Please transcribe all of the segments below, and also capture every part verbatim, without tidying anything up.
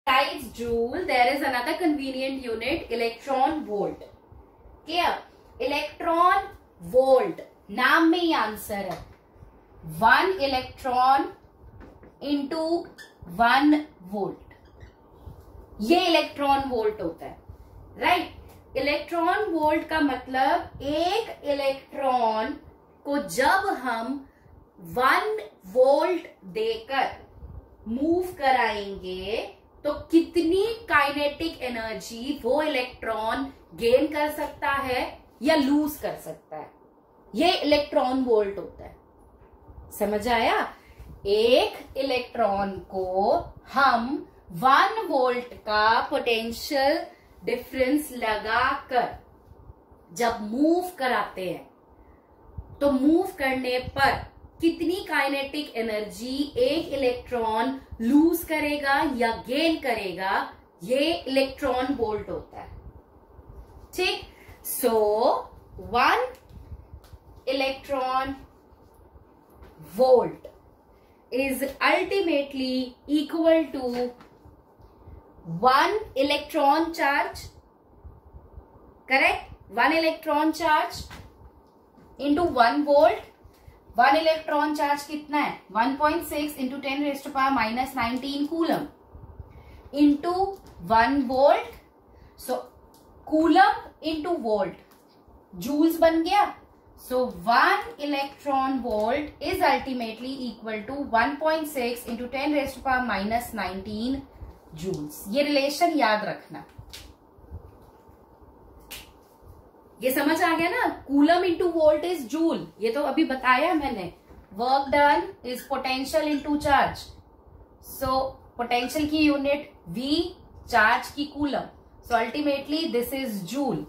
Besides joule, there is another convenient unit, electron volt. Clear? Electron volt, नाम में ही answer है. One electron into one volt, ये electron volt होता है. राइट? इलेक्ट्रॉन वोल्ट का मतलब एक इलेक्ट्रॉन को जब हम वन वोल्ट देकर मूव कराएंगे तो कितनी काइनेटिक एनर्जी वो इलेक्ट्रॉन गेन कर सकता है या लूज कर सकता है, ये इलेक्ट्रॉन वोल्ट होता है. समझ आया? एक इलेक्ट्रॉन को हम वन वोल्ट का पोटेंशियल डिफरेंस लगाकर जब मूव कराते हैं तो मूव करने पर कितनी काइनेटिक एनर्जी एक इलेक्ट्रॉन लूज करेगा या गेन करेगा, ये इलेक्ट्रॉन वोल्ट होता है. ठीक? So one electron volt is ultimately equal to one electron charge, correct? One electron charge into one volt. One electron charge कितना है? one point six into ten raised to power minus nineteen coulomb into one volt. So coulomb into volt, joules बन गया. So one electron volt is ultimately equal to one point six into ten raised to power minus nineteen joules. ये relation याद रखना. ये समझ आ गया ना? Coulomb into volt is joule, ये तो अभी बताया मैंने. Work done is potential into charge. So potential की यूनिट V, चार्ज की coulomb. So ultimately this is joule.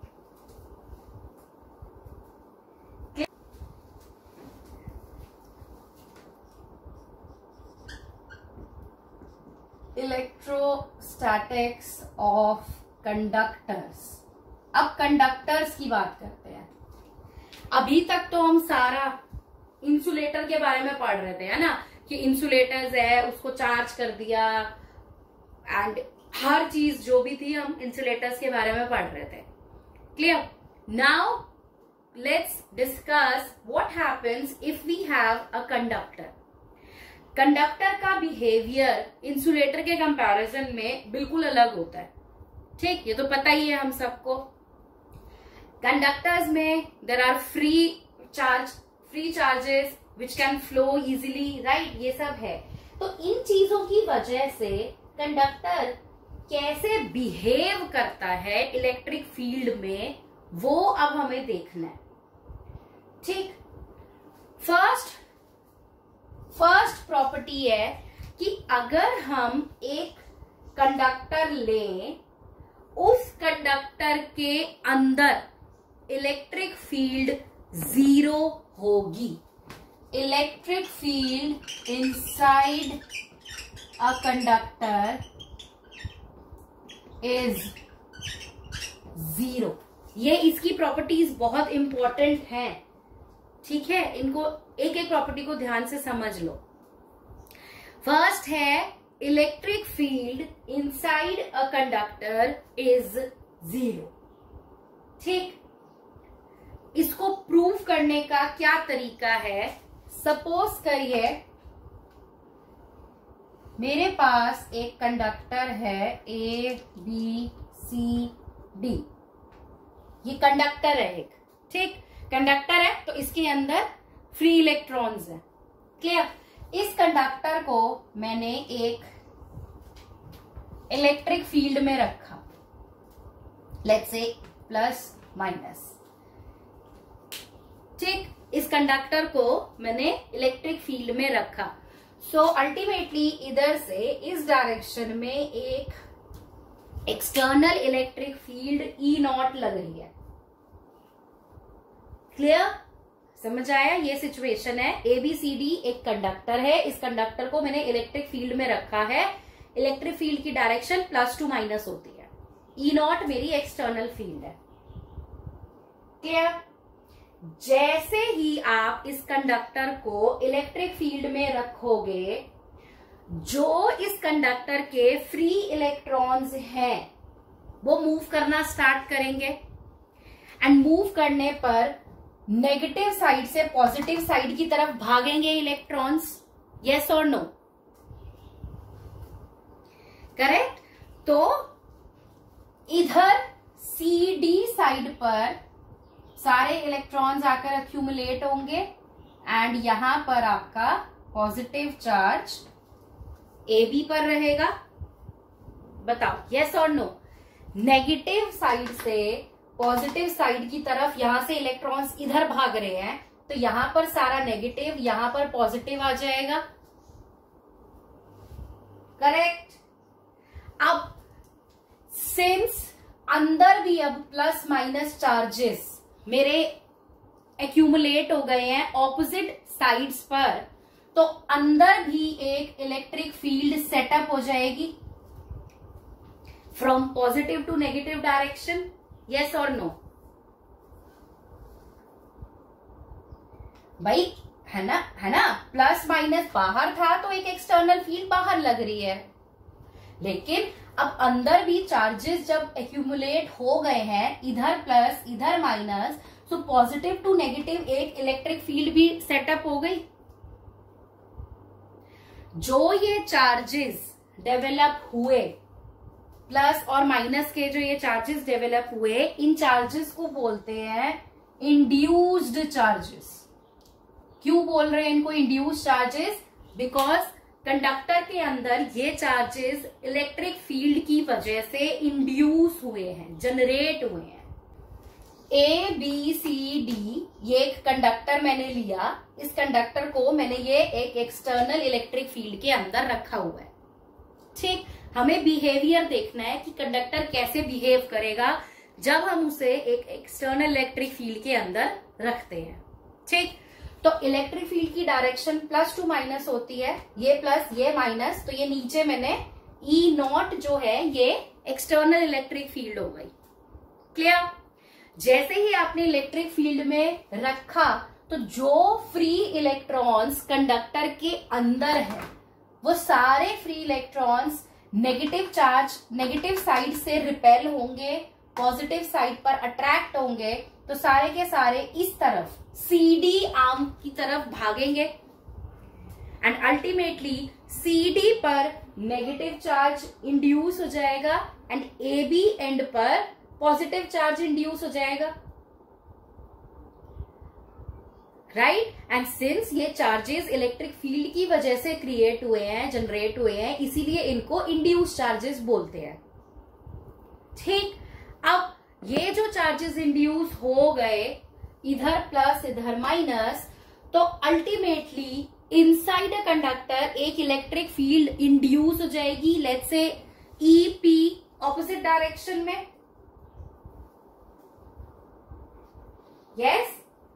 Electrostatics of conductors. अब कंडक्टर्स की बात करते हैं. अभी तक तो हम सारा इंसुलेटर के बारे में पढ़ रहे थे, है ना, कि इंसुलेटर्स है उसको चार्ज कर दिया एंड हर चीज जो भी थी हम इंसुलेटर्स के बारे में पढ़ रहे थे. Clear? Now let's discuss what happens if we have a conductor. Conductor का बिहेवियर इंसुलेटर के कंपैरिजन में बिल्कुल अलग होता है. ठीक? ये तो पता ही है हम सबको. कंडक्टर्स में there are free charge free charges which can flow easily, right? ये सब है. तो इन चीजों की वजह से कंडक्टर कैसे बिहेव करता है इलेक्ट्रिक फील्ड में, वो अब हमें देखना है. ठीक? फर्स्ट फर्स्ट प्रॉपर्टी है कि अगर हम एक कंडक्टर लें, उस कंडक्टर के अंदर इलेक्ट्रिक फील्ड जीरो होगी. Electric field inside a conductor is zero. ये इसकी प्रॉपर्टीज बहुत इंपॉर्टेंट हैं. ठीक है? इनको एक एक प्रॉपर्टी को ध्यान से समझ लो. फर्स्ट है electric field inside a conductor is zero. ठीक? इसको प्रूव करने का क्या तरीका है? सपोज करिए मेरे पास एक कंडक्टर है ए बी सी डी. ये कंडक्टर है एक. ठीक? कंडक्टर है तो इसके अंदर फ्री इलेक्ट्रॉन्स है. क्लियर? इस कंडक्टर को मैंने एक इलेक्ट्रिक फील्ड में रखा, लेट्स से प्लस माइनस. ठीक? इस कंडक्टर को मैंने इलेक्ट्रिक फील्ड में रखा. सो अल्टीमेटली इधर से इस डायरेक्शन में एक external electric field E naught लग रही है. क्लियर? समझ आया? ये सिचुएशन है. ए बी सी डी एक कंडक्टर है. इस कंडक्टर को मैंने इलेक्ट्रिक फील्ड में रखा है. इलेक्ट्रिक फील्ड की डायरेक्शन प्लस टू माइनस होती है. ई नॉट मेरी एक्सटर्नल फील्ड है. क्लियर? जैसे ही आप इस कंडक्टर को इलेक्ट्रिक फील्ड में रखोगे जो इस कंडक्टर के फ्री इलेक्ट्रॉन्स हैं वो मूव करना स्टार्ट करेंगे एंड मूव करने पर नेगेटिव साइड से पॉजिटिव साइड की तरफ भागेंगे इलेक्ट्रॉन्स। यस और नो? करेक्ट। तो इधर सी डी साइड पर सारे इलेक्ट्रॉन्स आकर अक्यूमुलेट होंगे एंड यहां पर आपका पॉजिटिव चार्ज ए बी पर रहेगा। बताओ यस और नो? नेगेटिव साइड से पॉजिटिव साइड की तरफ यहां से इलेक्ट्रॉन्स इधर भाग रहे हैं, तो यहां पर सारा नेगेटिव, यहां पर पॉजिटिव आ जाएगा। करेक्ट। अब सिंस अंदर भी अब प्लस माइनस चार्जेस मेरे एक्यूमुलेट हो गए हैं ऑपोजिट साइड्स पर, तो अंदर भी एक इलेक्ट्रिक फील्ड सेटअप हो जाएगी from positive to negative direction. Yes और नो? भाई है ना, है ना? प्लस माइनस बाहर था तो एक एक्सटर्नल फील्ड बाहर लग रही है, लेकिन अब अंदर भी चार्जेस जब एक्यूमुलेट हो गए हैं, इधर प्लस इधर माइनस, तो पॉजिटिव टू नेगेटिव एक इलेक्ट्रिक फील्ड भी सेटअप हो गई। जो ये चार्जेस डेवलप हुए, प्लस और माइनस के जो ये चार्जेस डेवलप हुए, इन चार्जेस को बोलते हैं इंड्यूस्ड चार्जेस। क्यों बोल रहे हैं इनको इंड्यूस्ड चार्जेस? बिकॉज कंडक्टर के अंदर ये चार्जेस इलेक्ट्रिक फील्ड की वजह से इंड्यूस हुए हैं, जनरेट हुए हैं। ए बी सी डी, ये एक कंडक्टर मैंने लिया, इस कंडक्टर को मैंने ये एक एक्सटर्नल इलेक्ट्रिक फील्ड के अंदर रखा हुआ है। ठीक, हमें बिहेवियर देखना है कि कंडक्टर कैसे बिहेव करेगा जब हम उसे एक एक्सटर्नल इलेक्ट्रिक फील्ड के अंदर रखते हैं। ठीक, तो इलेक्ट्रिक फील्ड की डायरेक्शन प्लस टू माइनस होती है, ये प्लस ये माइनस, तो ये नीचे मैंने ई नॉट जो है ये एक्सटर्नल इलेक्ट्रिक फील्ड हो गई। क्लियर? जैसे ही आपने इलेक्ट्रिक फील्ड में रखा तो जो फ्री इलेक्ट्रॉन्स कंडक्टर के अंदर है वो सारे free electrons negative charge, negative side से रिपेल होंगे, पॉजिटिव साइड पर अट्रैक्ट होंगे, तो सारे के सारे इस तरफ सी डी आर्म की तरफ भागेंगे एंड अल्टीमेटली सी डी पर नेगेटिव चार्ज इंड्यूस हो जाएगा एंड ए बी एंड पर पॉजिटिव चार्ज इंड्यूस हो जाएगा। राइट? एंड सिंस ये चार्जेस इलेक्ट्रिक फील्ड की वजह से क्रिएट हुए हैं, जनरेट हुए हैं, इसीलिए इनको इंड्यूस चार्जेस बोलते हैं। ठीक, अब ये जो चार्जेस इंड्यूस हो गए, इधर प्लस इधर माइनस, तो अल्टीमेटली इनसाइड अ कंडक्टर एक इलेक्ट्रिक फील्ड इंड्यूस हो जाएगी, let's say E P opposite direction में। यस,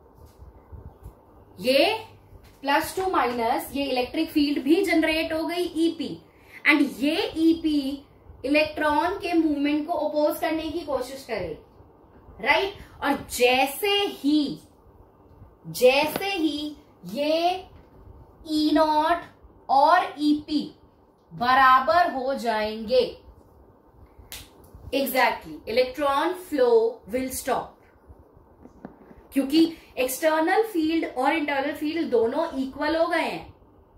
ये प्लस टू माइनस, ये इलेक्ट्रिक फील्ड भी जनरेट हो गई ईपी, एंड ये ईपी इलेक्ट्रॉन के मूवमेंट को अपोज करने की कोशिश करे। राइट? और जैसे ही जैसे ही ये ई नॉट और ईपी बराबर हो जाएंगे, exactly electron flow will stop, क्योंकि एक्सटर्नल फील्ड और इंटरनल फील्ड दोनों इक्वल हो गए हैं।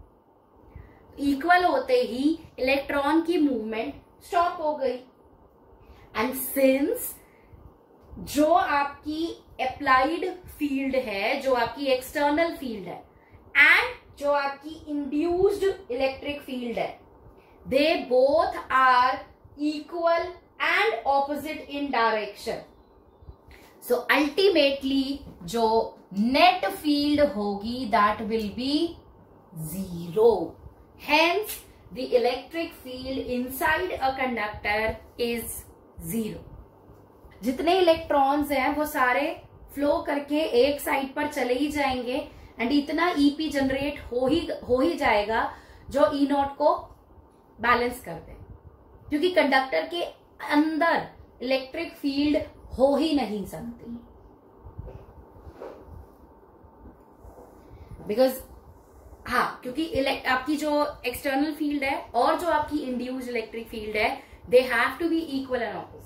इक्वल होते ही इलेक्ट्रॉन की मूवमेंट स्टॉप हो गई। एंड सिंस जो आपकी अप्लाइड फील्ड है, जो आपकी एक्सटर्नल फील्ड है, एंड जो आपकी इंड्यूस्ड इलेक्ट्रिक फील्ड है, they both are equal and opposite in direction, so ultimately जो नेट फील्ड होगी that will be zero. Hence the electric field inside a conductor is zero. जितने electrons हैं वो सारे फ्लो करके एक साइड पर चले ही जाएंगे एंड इतना ईपी जनरेट हो ही हो ही जाएगा जो ई नॉट को बैलेंस कर दे, क्योंकि कंडक्टर के अंदर इलेक्ट्रिक फील्ड हो ही नहीं सकती, बिकॉज हाँ, क्योंकि आपकी जो एक्सटर्नल फील्ड है और जो आपकी इंड्यूस्ड इलेक्ट्रिक फील्ड है, they have to be equal and opposite.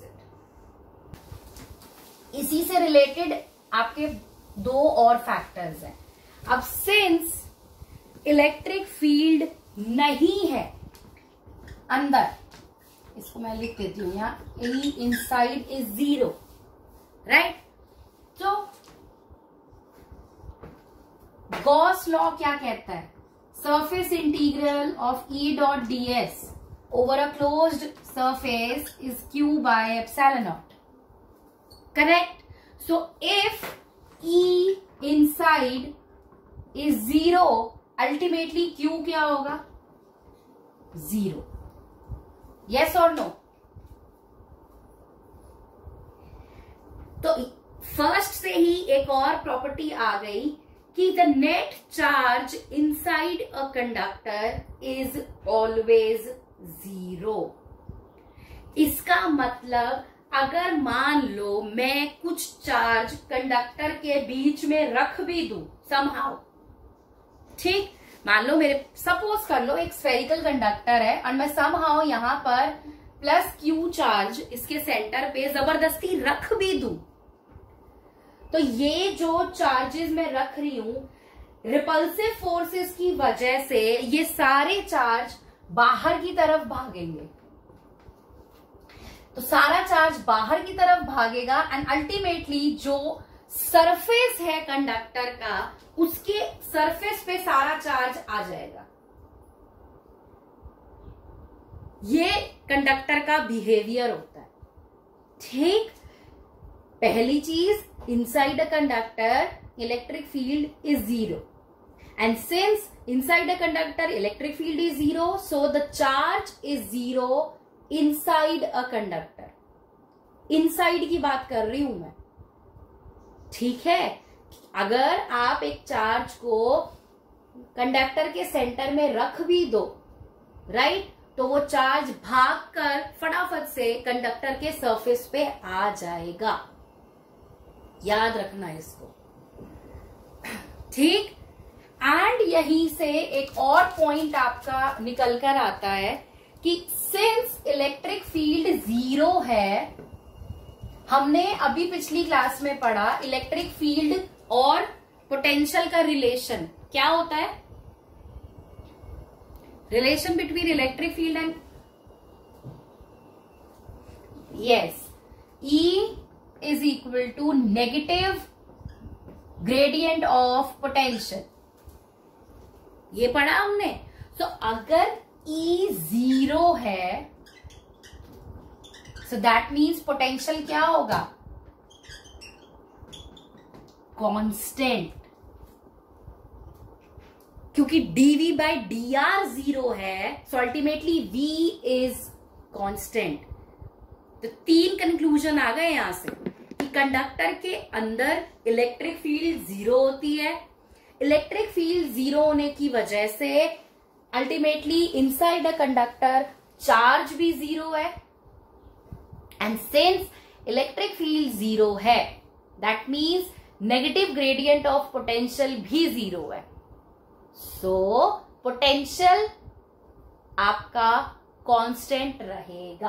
इसी से रिलेटेड आपके दो और फैक्टर्स हैं। अब सिंस इलेक्ट्रिक फील्ड नहीं है अंदर, इसको मैं लिख देती हूं यहां, E inside is zero, right. तो गॉस लॉ क्या कहता है? Surface integral of E dot D S over a closed surface is Q by epsilon naught, correct. So if E inside is zero, ultimately Q क्या होगा? Zero. Yes और no? तो first से ही एक और प्रॉपर्टी आ गई कि the net charge inside a conductor is always zero. इसका मतलब अगर मान लो मैं कुछ चार्ज कंडक्टर के बीच में रख भी दूं समहाउ, ठीक, मान लो मेरे, सपोज कर लो एक स्फेरिकल कंडक्टर है और मैं समहाउ यहां पर प्लस क्यू चार्ज इसके सेंटर पे जबरदस्ती रख भी दूं, तो ये जो चार्जेस मैं रख रही हूं, रिपल्सिव फोर्सेस की वजह से ये सारे चार्ज बाहर की तरफ भागेंगे। तो सारा चार्ज बाहर की तरफ भागेगा एंड अल्टीमेटली जो सरफेस है कंडक्टर का, उसके सरफेस पे सारा चार्ज आ जाएगा। ये कंडक्टर का बिहेवियर होता है, ठीक। पहली चीज, inside a conductor electric field is zero, and since inside a conductor electric field is zero, so the charge is zero inside a conductor। inside की बात कर रही हूं मैं, ठीक है। अगर आप एक चार्ज को कंडक्टर के सेंटर में रख भी दो, राइट, तो वो चार्ज भागकर फटाफट से कंडक्टर के सरफेस पे आ जाएगा। याद रखना इसको, ठीक। एंड यहीं से एक और पॉइंट आपका निकल कर आता है कि सिंस इलेक्ट्रिक फील्ड जीरो है, हमने अभी पिछली क्लास में पढ़ा इलेक्ट्रिक फील्ड और पोटेंशियल का रिलेशन क्या होता है? Relation between electric field and, yes, E is equal to negative gradient of potential, ये पढ़ा हमने। तो so, अगर E जीरो है, so that means पोटेंशियल क्या होगा? कांस्टेंट, क्योंकि dV by dr जीरो है, so ultimately V is constant. तो तीन कंक्लूजन आ गए यहां से कि कंडक्टर के अंदर इलेक्ट्रिक फील्ड जीरो होती है, इलेक्ट्रिक फील्ड जीरो होने की वजह से ultimately inside a conductor charge भी जीरो है, and since electric field zero है, that means negative gradient of potential भी जीरो है। सो पोटेंशियल आपका कांस्टेंट रहेगा,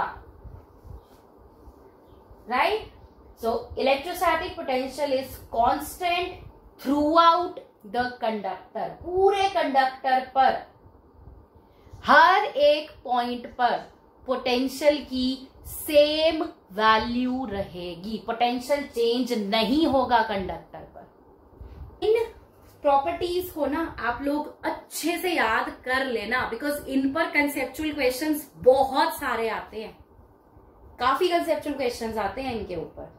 right. So electrostatic potential is constant throughout the conductor, पूरे conductor पर हर एक पॉइंट पर पोटेंशियल की सेम वैल्यू रहेगी, पोटेंशियल चेंज नहीं होगा कंडक्टर पर। इन प्रॉपर्टीज को ना आप लोग अच्छे से याद कर लेना, बिकॉज इन पर कंसेप्चुअल क्वेश्चंस बहुत सारे आते हैं, काफी कंसेप्चुअल क्वेश्चंस आते हैं इनके ऊपर।